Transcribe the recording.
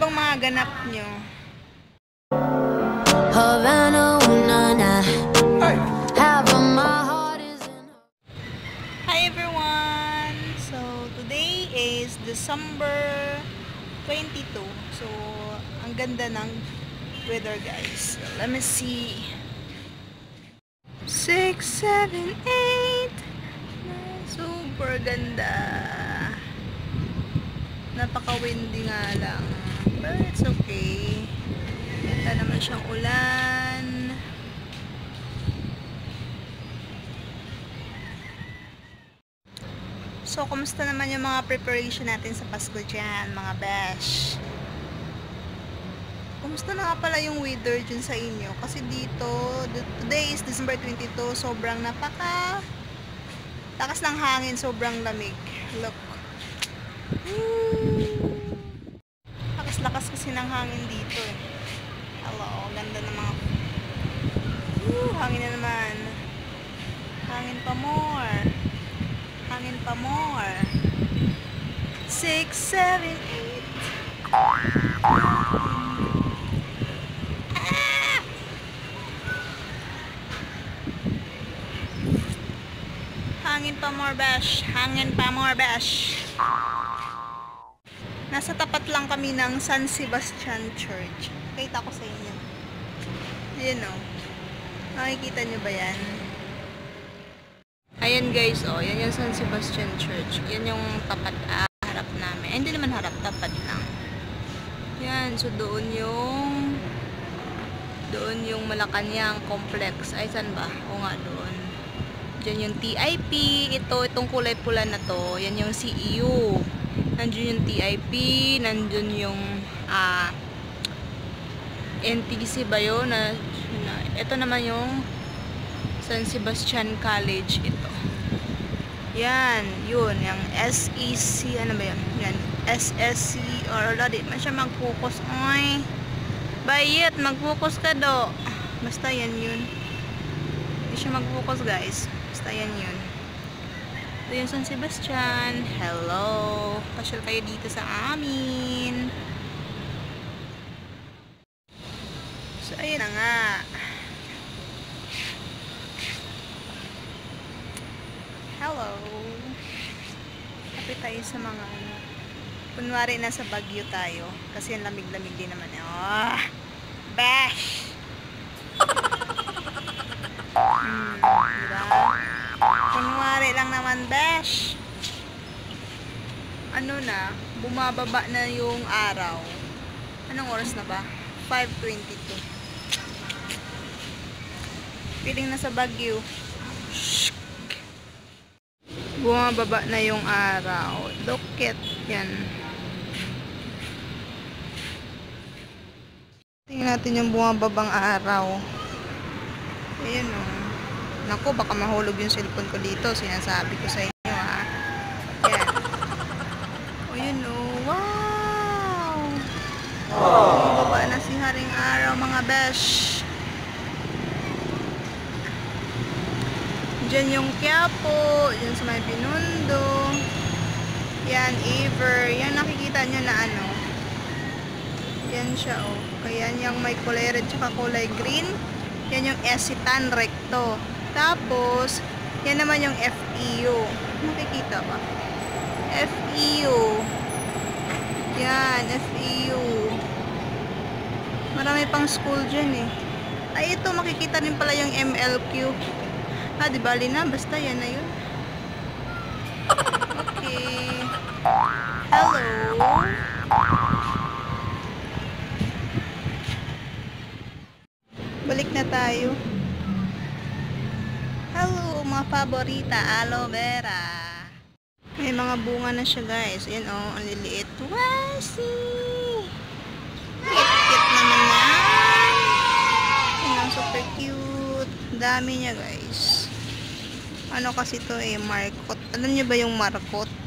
bang mga ganap nyo? Hi everyone! So, today is December 22. So, ang ganda ng weather guys. So, let me see. 6, 7, 8. Super ganda. Napaka-windy nga lang. But it's okay. Wala naman siyang ulan. So, kumusta naman yung mga preparation natin sa Pasko dyan, mga besh? Kumusta na nga pala yung weather dyan sa inyo? Kasi dito, today is December 22, sobrang lakas ng hangin, sobrang lamig. Look. Lakas kasi ng hangin dito eh. Hello, ganda ng mga hangin na naman. Hangin pa more. Hangin pa more. 6, 7, 8. Hangin pa more bash. Hangin pa more bash. Nasa tapat lang kami ng San Sebastian Church. Kita ko sa inyo. Ayan o. Nakikita nyo ba yan? Ayan guys, oh, yan yung San Sebastian Church. Yan yung tapat, harap namin. Eh, hindi naman harap, tapat lang. Yan, so doon yung Malacanang Complex. Ay, saan ba? O nga, doon. Diyan yung TIP. Itong kulay pula na to. Yan yung CEU. Nandun yung TIP. Nandun yung NTC ba yun? Ito naman yung San Sebastian College. Ito. Yan. Yun. Yung SEC. Ano ba yun? Yan. SSC. Or wala. Di man siya mag-focus. Oy. Bayit. Mag-focus ka do. Basta yan yun. Hindi siya mag-focus guys. Basta yan yun. Ito yung San Sebastian. Hello. Pasyal kayo dito sa amin. So, ayun na nga. Hello. Kapit tayo sa mga kunwari nasa Baguio tayo. Kasi yung lamig-lamig din naman. Oh, bash! Diba? Kunwari lang naman, bash. Ano na, bumababa na yung araw. Anong oras na ba? 5:22. Piling na sa Baguio. Bumababa na yung araw. Look at yan. Tingnan natin yung bumababang araw. Ayan o. Naku, baka mahulog yung cellphone ko dito. Sinasabi ko sa inyo ha. Yan. O yun o. Wow! Bumababa na si Haring Araw mga besh. Diyan yung Quiapo. Diyan sa may Binondo. Yan, Ever. Yan, nakikita nyo na ano. Yan siya o. Kaya yung may kulay red tsaka kulay green. Yan yung Esitan Recto. Tapos, yan naman yung FEU. Nakikita ba? FEU. Yan, FEU. Marami pang school dyan eh. Ay, ito, makikita rin pala yung MLQ. Di bali na. Basta yan na yun. Okay. Hello. Balik na tayo. Hello, mga paborita. Aloe vera. May mga bunga na siya, guys. Ayan, oh. Ang liliit. Wasi! Cute naman yan. Ayan, super cute. Dami niya, guys. Ano kasi to eh, markot. Alam niyo ba yung markot?